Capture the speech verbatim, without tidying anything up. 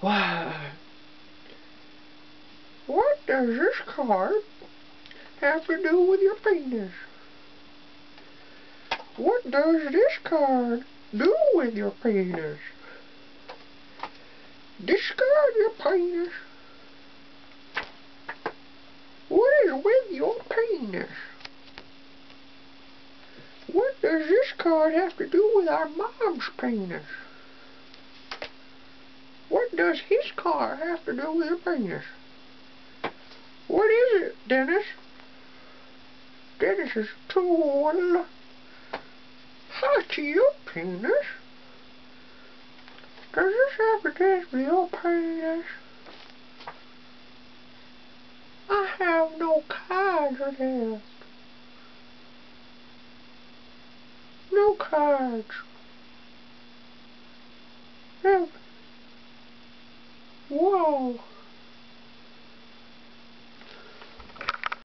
Why, what does this card have to do with your penis? What does this card do with your penis? Discard your penis. What is with your penis? What does this card have to do with our mom's penis? What does his card have to do with your penis? What is it, Dennis? Dennis's tool. How's your penis? Does this have to do with your penis? I have no cards left. No cards. No. Whoa.